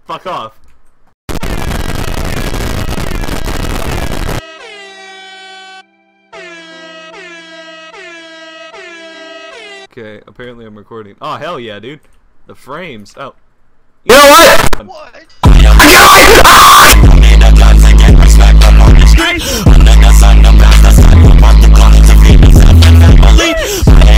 Fuck off. Okay, apparently I'm recording. Oh, hell yeah, dude. The frames. Oh. You know what? What? What?